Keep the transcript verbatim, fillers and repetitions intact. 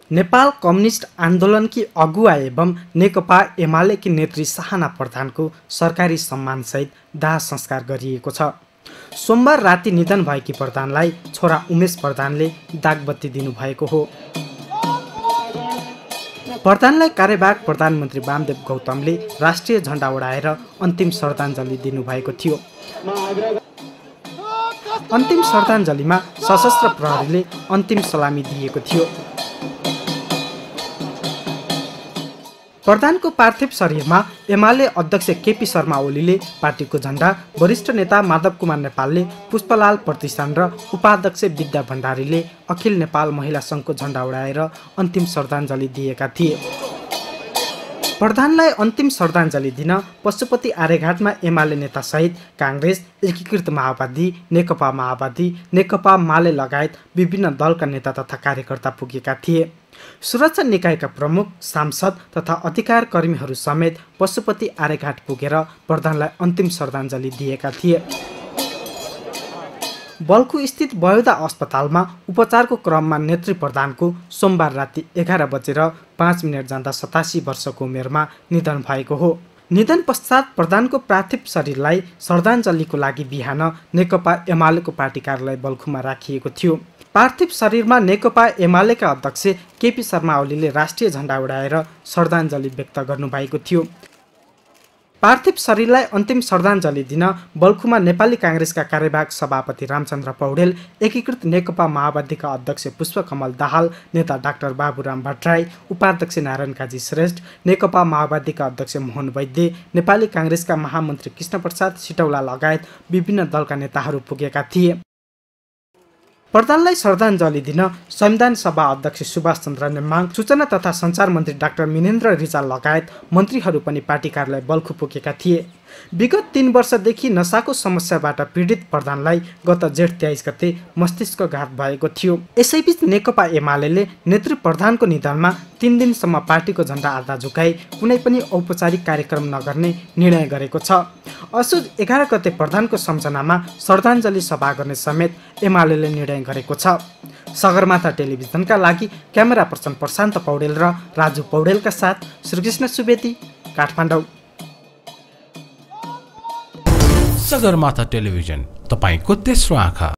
Nepal communist आन्दोलनकी अगुवा एवं नेकपा एमालेकी नेत्री साहना प्रधानको सरकारी सम्मानसहित दाह संस्कार गरिएको छ। सोमबार राति निधन भएकी प्रधानलाई छोरा उमेश प्रधानले दागबत्ती दिनुभएको हो। प्रधानलाई कार्यवाहक प्रधानमन्त्री वामदेव गौतमले राष्ट्रिय झण्डा उडाएर अन्तिम श्रद्धाञ्जली दिनुभएको थियो। अन्तिम श्रद्धाञ्जलीमा सशस्त्र प्रहरीले अन्तिम सलामी दिएको थियो। प्रधानको पार्थिव शरीरमा एमाले अध्यक्ष केपी शर्मा ओलीले पार्टीको झण्डा, वरिष्ठ नेता माधव कुमार नेपालले पुष्पलाल प्रतिष्ठान र उपाध्यक्ष विद्या भण्डारीले अखिल नेपाल महिला सङ्घको झण्डा उडाएर अन्तिम श्रद्धाञ्जली दिएका थिए। प्रधानलाई अन्तिम श्रद्धाञ्जली दिन पशुपति आर्यघाटमा एमाले नेतासहित काङ्ग्रेस, एकीकृत माओवादी, नेकपा माओवादी, नेकपा माले लगायत विभिन्न दलका नेता तथा कार्यकर्ता पुगेका थिए। सुरक्षा निकायका प्रमुख, सांसद तथा अधिकार कर्मीहरू समेत पशुपति आर्यघाट पुगेर प्रधानलाई अन्तिम श्रद्धाञ्जली दिएका थिए। बल्खु स्थित बयोदा अस्पतालमा उपचारको क्रममा नेत्री प्रधानको सोमबार राति एघार बजेर पाँच मिनट जाँदा सतासी वर्षको उमेरमा निधन भएको हो। निधन पश्चात प्रधानको पार्थिव शरीरलाई श्रद्धाञ्जलीको लागि बिहान नेकपा एमालेको पार्टी कार्यालय बल्खुमा राखिएको थियो। पार्थिव शरीरमा नेकपा एमालेका अध्यक्ष केपी शर्मा ओलीले राष्ट्रिय झण्डा उडाएर श्रद्धाञ्जली व्यक्त गर्नुभएको थियो। पार्थिव शरीरलाई अन्तिम श्रद्धाञ्जली दिन बल्खुमा नेपाली काङ्ग्रेसका कार्यवाहक सभापति रामचन्द्र पौडेल, एकीकृत नेकपा माओवादीका अध्यक्ष पुष्पकमल दाहाल, नेता डाक्टर बाबुराम भट्टराई, उपाध्यक्ष नारायण काजी श्रेष्ठ, नेकपा माओवादीका अध्यक्ष मोहन वैद्य, नेपाली काङ्ग्रेसका महामन्त्री कृष्णप्रसाद सिटौला लगायत विभिन्न दलका नेताहरू पुगेका थिए। प्रधानलाई श्रद्धाञ्जली दिन संविधान सभा अध्यक्ष सुभाष चन्द्र नेमाङ, सूचना तथा सञ्चार मन्त्री डाक्टर मिनेन्द्र रिजाल लगायत मन्त्रीहरू पनि पार्टी कार्यालय बल्खु पुगेका थिए। विगत तीन वर्षदेखि नसाको समस्याबाट पीडित प्रधानलाई गत जेठ तेइस गते मस्तिष्कघात भएको थियो। यसैबीच नेकपा एमालेले नेत्री प्रधानको निधनमा तीन दिनसम्म पार्टीको झण्डा आधा झुकाई कुनै पनि औपचारिक कार्यक्रम नगर्ने निर्णय गरेको छ। असोज एघार गते प्रधानको सम्झनामा श्रद्धाञ्जली सभा गर्ने समेत एमालेले निर्णय गरेको छ। सगरमाथा टेलिभिजनका लागि क्यामेरा पर्सन प्रशान्त पौडेल र राजु पौडेलका साथ श्रीकृष्ण सुवेदी, काठमाडौँ। सगरमाथा टेलिभिजन, तपाईको तेस्रो आँखा।